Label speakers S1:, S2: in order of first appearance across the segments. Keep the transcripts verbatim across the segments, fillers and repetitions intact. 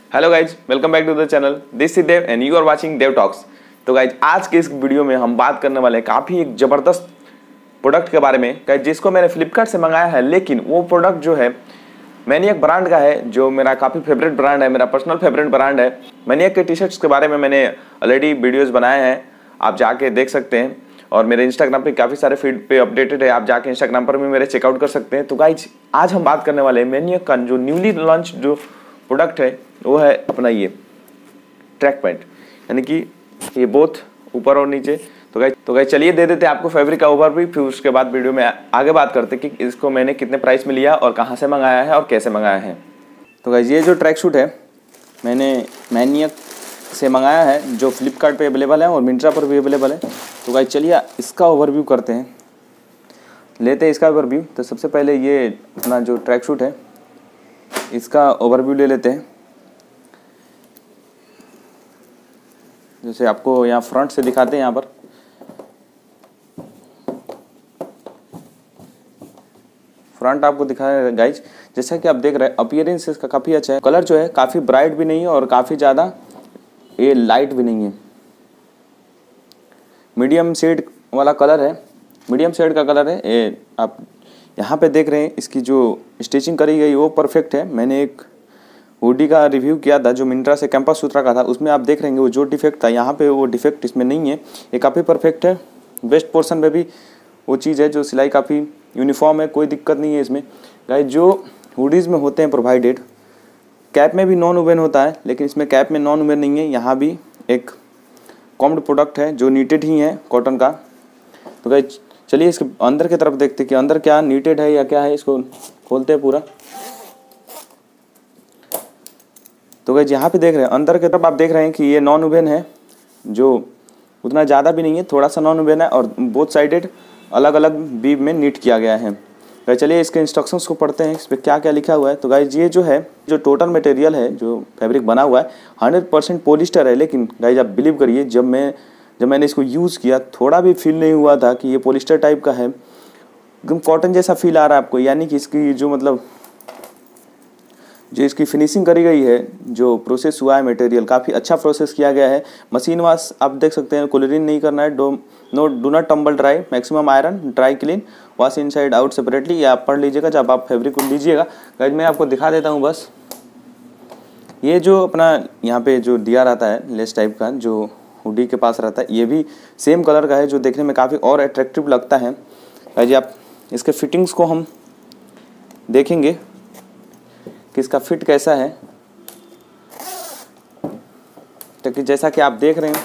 S1: Hello guys, welcome back to the channel. This is Dev and you are watching Dev talks. तो guys आज के इस video में हम बात करने वाले हैं काफ़ी एक ज़बरदस्त प्रोडक्ट के बारे में गाइज, जिसको मैंने फ्लिपकार्ट से मंगाया है। लेकिन वो प्रोडक्ट जो है मैनिएक ब्रांड का है, जो मेरा काफ़ी फेवरेट ब्रांड है, मेरा पर्सनल फेवरेट ब्रांड है। मैनिएक के टी शर्ट्स के बारे में मैंने ऑलरेडी वीडियोज़ बनाए हैं, आप जाके देख सकते हैं। और मेरे इंस्टाग्राम पे काफ़ी सारे फीड पे अपडेटेड है, आप जाके इंस्टाग्राम पर भी मेरे चेकआउट कर सकते हैं। तो गाइज आज हम बात करने वाले हैं मैनिएक का जो न्यूली लॉन्च जो प्रोडक्ट है वो है अपना ये ट्रैक पैंट, यानी कि ये बोथ ऊपर और नीचे। तो गाइज तो गाइज चलिए दे देते हैं आपको फैब्रिक का ओवरव्यू, फिर उसके बाद वीडियो में आगे बात करते हैं कि इसको मैंने कितने प्राइस में लिया और कहाँ से मंगाया है और कैसे मंगाया है। तो गाइज ये जो ट्रैक सूट है मैंने मैनिएक से मंगाया है, जो फ्लिपकार्ट पे अवेलेबल है और मिंत्रा पर भी अवेलेबल है। तो गाइज चलिए इसका ओवरव्यू करते हैं, लेते हैं इसका ओवरव्यू। तो सबसे पहले ये अपना जो ट्रैक सूट है इसका ओवरव्यू ले लेते हैं। जैसे आपको यहाँ फ्रंट से दिखाते हैं, यहाँ पर फ्रंट आपको दिखा रहे हैं गाइज। जैसा कि आप देख रहे हैं अपीयरेंस इसका काफ़ी अच्छा है। कलर जो है काफ़ी ब्राइट भी नहीं है और काफ़ी ज़्यादा ये लाइट भी नहीं है, मीडियम शेड वाला कलर है, मीडियम शेड का कलर है। ये आप यहाँ पे देख रहे हैं इसकी जो स्टिचिंग करी गई वो परफेक्ट है। मैंने एक हुडी का रिव्यू किया था जो मिंत्रा से कैंपस सूत्रा का था, उसमें आप देख रहे हैं वो जो डिफेक्ट था यहाँ पे वो डिफेक्ट इसमें नहीं है, ये काफ़ी परफेक्ट है। वेस्ट पोर्शन में भी वो चीज़ है, जो सिलाई काफ़ी यूनिफॉर्म है, कोई दिक्कत नहीं है इसमें। गाइस जो हुडीज़ में होते हैं प्रोवाइडेड, कैप में भी नॉन वुवन होता है, लेकिन इसमें कैप में नॉन वुवन नहीं है। यहाँ भी एक कॉम्ड प्रोडक्ट है जो नीटेड ही है कॉटन का। तो गाइस चलिए इसके अंदर की तरफ देखते हैं कि अंदर क्या नीटेड है या क्या है, इसको खोलते हैं पूरा। तो गाइस यहाँ पे देख रहे हैं अंदर की तरफ आप देख रहे हैं कि ये नॉन वुवन है, जो उतना ज़्यादा भी नहीं है, थोड़ा सा नॉन वुवन है और बोथ साइडेड अलग अलग बीम में नीट किया गया है। गाइस चलिए इसके इंस्ट्रक्शंस को पढ़ते हैं, इस पर क्या क्या लिखा हुआ है। तो गाइस ये जो है जो टोटल मटेरियल है, जो फैब्रिक बना हुआ है हंड्रेड परसेंट पॉलिस्टर है। लेकिन गाइस आप बिलीव करिए, जब मैं जब मैंने इसको यूज़ किया थोड़ा भी फील नहीं हुआ था कि ये पॉलिस्टर टाइप का है, एकदम कॉटन जैसा फील आ रहा है आपको। यानी कि इसकी जो मतलब जो इसकी फिनिशिंग करी गई है, जो प्रोसेस हुआ है मटेरियल काफ़ी अच्छा प्रोसेस किया गया है। मशीन वॉश आप देख सकते हैं, क्लोरीन नहीं करना है, do no do not tumble dry, maximum iron, dry clean, wash inside out separately. ये आप पढ़ लीजिएगा जब आप फैब्रिक को लीजिएगा। गाइस मैं आपको दिखा देता हूँ बस। ये जो अपना यहाँ पे जो दिया रहता है लेस टाइप का, जो हुडी के पास रहता है, ये भी सेम कलर का है, जो देखने में काफ़ी और अट्रैक्टिव लगता है। गाइस आप इसके फिटिंग्स को हम देखेंगे कि इसका फिट कैसा है। तो जैसा कि आप देख रहे हैं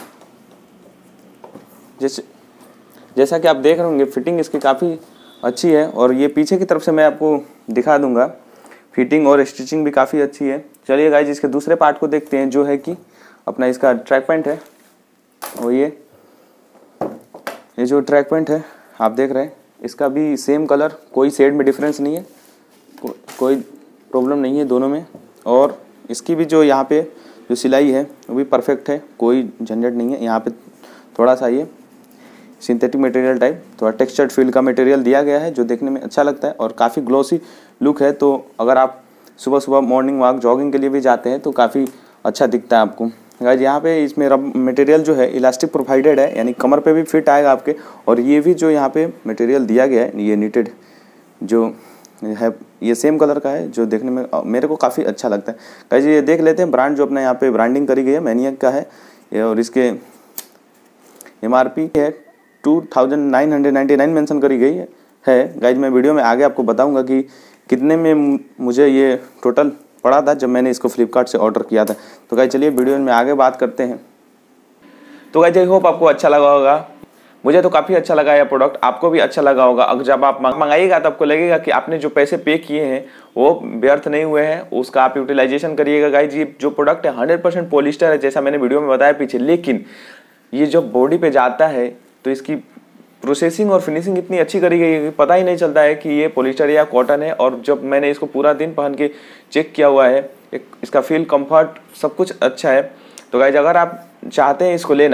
S1: जैसे जैसा कि आप देख रहे होंगे फिटिंग इसकी काफ़ी अच्छी है। और ये पीछे की तरफ से मैं आपको दिखा दूंगा, फिटिंग और स्टिचिंग भी काफ़ी अच्छी है। चलिए गाइस इसके दूसरे पार्ट को देखते हैं, जो है कि अपना इसका ट्रैक पैंट है। और ये ये जो ट्रैक पैंट है आप देख रहे हैं, इसका भी सेम कलर, कोई शेड में डिफरेंस नहीं है, को, कोई प्रॉब्लम नहीं है दोनों में। और इसकी भी जो यहाँ पे जो सिलाई है वो भी परफेक्ट है, कोई झंझट नहीं है। यहाँ पे थोड़ा सा ये सिंथेटिक मटेरियल टाइप, थोड़ा टेक्सचर्ड फील का मटेरियल दिया गया है, जो देखने में अच्छा लगता है और काफ़ी ग्लोसी लुक है। तो अगर आप सुबह सुबह मॉर्निंग वॉक जॉगिंग के लिए भी जाते हैं तो काफ़ी अच्छा दिखता है आपको। गाइस यहाँ पे इसमें रब मटेरियल जो है इलास्टिक प्रोवाइडेड है, यानी कमर पे भी फिट आएगा आपके। और ये भी जो यहाँ पे मटेरियल दिया गया है ये नीटेड जो है, ये सेम कलर का है, जो देखने में मेरे को काफ़ी अच्छा लगता है। गाइस ये देख लेते हैं ब्रांड जो अपना यहाँ पे ब्रांडिंग करी गई है मैनिएक का है। और इसके एम आर पी है two thousand nine hundred ninety nine mention करी गई है। गाइस मैं वीडियो में आगे आपको बताऊंगा कि कितने में मुझे ये टोटल पड़ा था जब मैंने इसको फ्लिपकार्ट से ऑर्डर किया था। तो गाइस चलिए वीडियो में आगे बात करते हैं। तो गाइस आई होप आपको अच्छा लगा होगा, मुझे तो काफ़ी अच्छा लगा यह प्रोडक्ट, आपको भी अच्छा लगा होगा। अगर जब आप मंगाइएगा तो आपको लगेगा कि आपने जो पैसे पे किए हैं वो व्यर्थ नहीं हुए हैं, उसका आप यूटिलाइजेशन करिएगा। गाइस ये जो प्रोडक्ट है हंड्रेड परसेंट पॉलिस्टर है, जैसा मैंने वीडियो में बताया पीछे। लेकिन ये जब बॉडी पे जाता है तो इसकी प्रोसेसिंग और फिनिशिंग इतनी अच्छी करी गई है कि पता ही नहीं चलता है कि ये पॉलिस्टर या कॉटन है। और जब मैंने इसको पूरा दिन पहन के चेक किया हुआ है, एक इसका फील, कंफर्ट, सब कुछ अच्छा है। तो गाइस अगर आप चाहते हैं इसको लेना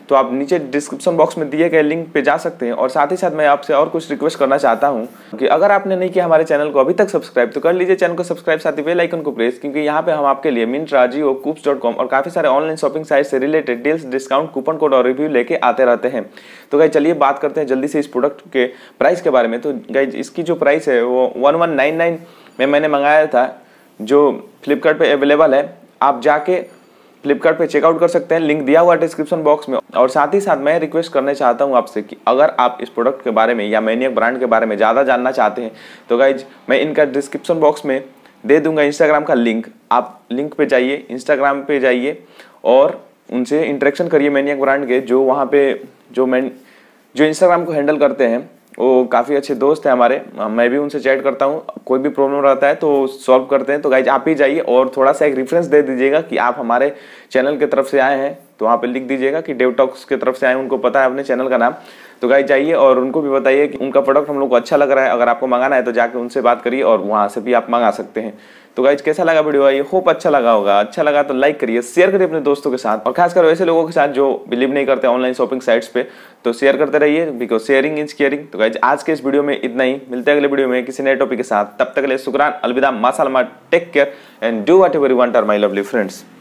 S1: तो आप नीचे डिस्क्रिप्शन बॉक्स में दिए गए लिंक पे जा सकते हैं। और साथ ही साथ मैं आपसे और कुछ रिक्वेस्ट करना चाहता हूँ कि अगर आपने नहीं किया हमारे चैनल को अभी तक सब्सक्राइब तो कर लीजिए चैनल को सब्सक्राइब, साथ ही बेल आइकन को प्रेस, क्योंकि यहाँ पे हम आपके लिए Myntra, Jio, coops dot com और काफी सारे ऑनलाइन शॉपिंग साइट से related deals, discount, coupon code और रिव्यू लेके आते रहते हैं। तो गाइस चलिए बात करते हैं जल्दी से इस प्रोडक्ट के प्राइस के बारे में। तो गाइस इसकी जो प्राइस है वो वन वन नाइन नाइन में मैंने मंगाया था, जो फ्लिपकार्ट पे अवेलेबल है। आप जाके फ्लिपकार्ट पे चेकआउट कर सकते हैं, लिंक दिया हुआ डिस्क्रिप्शन बॉक्स में। और साथ ही साथ मैं रिक्वेस्ट करना चाहता हूं आपसे कि अगर आप इस प्रोडक्ट के बारे में या मैनियक ब्रांड के बारे में ज़्यादा जानना चाहते हैं तो गाइज मैं इनका डिस्क्रिप्शन बॉक्स में दे दूंगा इंस्टाग्राम का लिंक। आप लिंक पे जाइए, इंस्टाग्राम पे जाइए और उनसे इंटरेक्शन करिए मैनियक ब्रांड के, जो वहाँ पे जो मैं जो इंस्टाग्राम को हैंडल करते हैं वो काफ़ी अच्छे दोस्त हैं हमारे। मैं भी उनसे चैट करता हूँ, कोई भी प्रॉब्लम रहता है तो सॉल्व करते हैं। तो गाइज आप ही जाइए और थोड़ा सा एक रेफरेंस दे दीजिएगा कि आप हमारे चैनल की तरफ से आए हैं, तो वहाँ पे लिख दीजिएगा कि डेव टॉक्स की तरफ से आए, उनको पता है अपने चैनल का नाम। तो गाइज जाइए और उनको भी बताइए कि उनका प्रोडक्ट हम लोग को अच्छा लग रहा है। अगर आपको मंगाना है तो जाके उनसे बात करिए और वहाँ से भी आप मंगा सकते हैं। तो गाइज कैसा लगा वीडियो, ये होप अच्छा लगा होगा। अच्छा लगा तो लाइक करिए, शेयर करिए अपने दोस्तों के साथ, और खासकर वैसे लोगों के साथ जो बिलीव नहीं करते ऑनलाइन शॉपिंग साइट्स पे, तो शेयर करते रहिए, बिकॉज शेयरिंग इज केयरिंग। तो गाइज आज के इस वीडियो में इतना ही, मिलते हैं अगले वीडियो में किसी नए टॉपिक के साथ। तब तक के लिए शुक्रान, अलविदा, माशाल्लाह, take care and do whatever you want our my lovely friends.